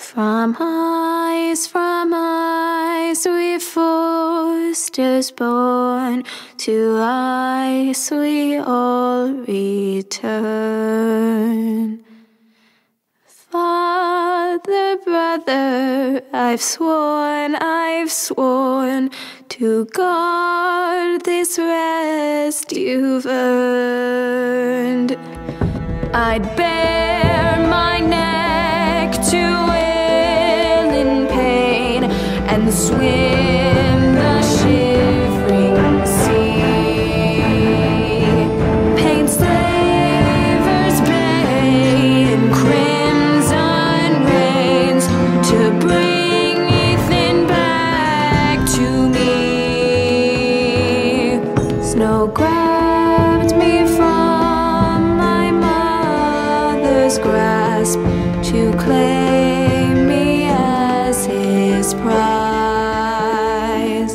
From ice we foresters born, to ice we all return. Father, brother, I've sworn to guard this rest you've earned. I'd bare my neck to wail in pain and swim the shivering sea. Paint slavers' bay in crimson rains to bring Ethan back to me. Snow grabbed me from my mother's grasp to claim me as his prize.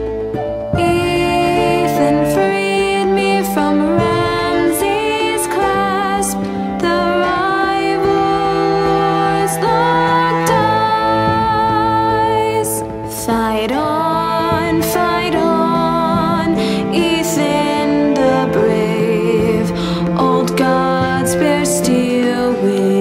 Ethan freed me from Ramsay's clasp. The rivals locked eyes. Fight on, Ethan the brave. Old gods bear steel with